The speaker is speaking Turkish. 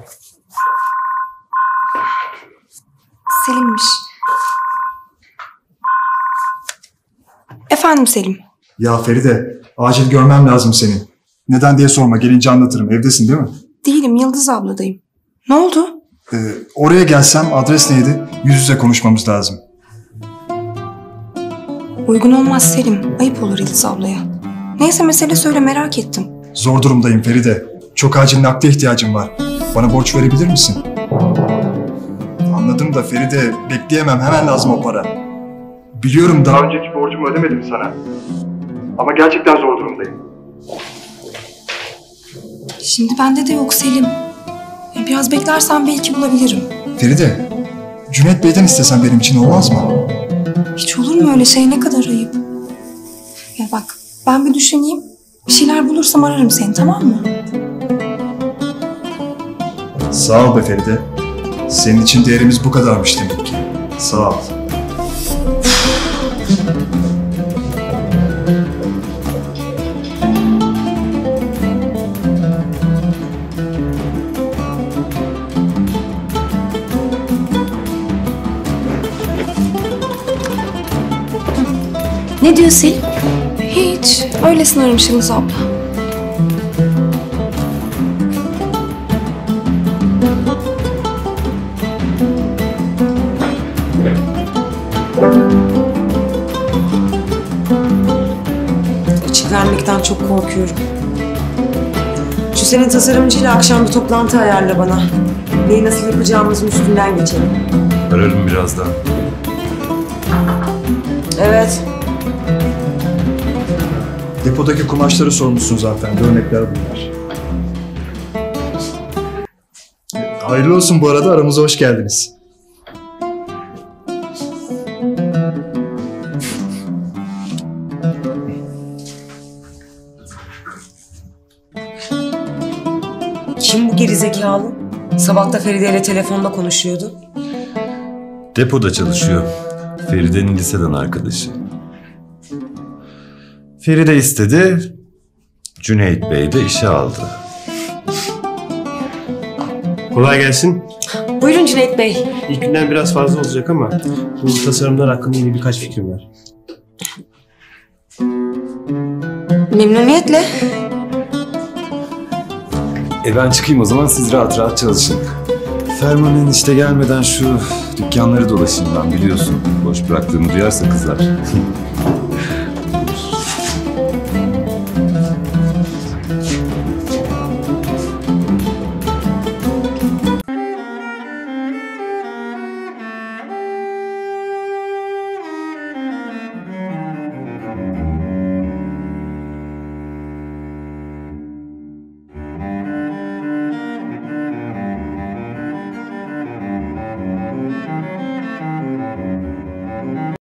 Selim'miş. Efendim Selim. Ya Feride, acil görmem lazım seni. Neden diye sorma, gelince anlatırım. Evdesin değil mi? Değilim, Yıldız abladayım. Ne oldu? Oraya gelsem adres neydi? Yüz yüze konuşmamız lazım. Uygun olmaz Selim. Ayıp olur Yıldız ablaya. Neyse mesele söyle, merak ettim. Zor durumdayım Feride. Çok acil nakde ihtiyacım var. Bana borç verebilir misin? Anladım da Feride, bekleyemem. Hemen lazım o para. Biliyorum daha önceki borcumu ödemedim sana. Ama gerçekten zor durumdayım. Şimdi bende de yok Selim. Biraz beklersen belki bulabilirim. Feride, Cüneyt Bey'den istesen benim için olmaz mı? Hiç olur mu öyle şey? Ne kadar ayıp. Ya bak, ben bir düşüneyim. Bir şeyler bulursam ararım seni, tamam mı? Sağ ol be Feride. Senin için değerimiz bu kadarmış demek ki. Sağ ol. Ne diyor Selim? Hiç. Öylesine aramış Yıldız abla. Açık vermekten çok korkuyorum. Şu senin tasarımcıyla akşam bir toplantı ayarla bana. Neyi nasıl yapacağımızın üstünden geçelim. Ararım birazdan. Evet. Depodaki kumaşları sormuşsun zaten. Örnekler bunlar. Hayırlı olsun bu arada. Aramıza hoş geldiniz. Kim bu gerizekalı? Sabah da Feride ile telefonda konuşuyordu. Depoda çalışıyor. Feride'nin liseden arkadaşı. Feride istedi, Cüneyt Bey de işe aldı. Kolay gelsin. Buyurun Cüneyt Bey. İlk günden biraz fazla olacak ama bu tasarımlar hakkında yine birkaç fikrim var. Memnuniyetle. Ben çıkayım o zaman, siz rahat rahat çalışın. Ferman enişte gelmeden şu dükkanları dolaşayım ben, biliyorsun. Boş bıraktığımı duyarsa kızar.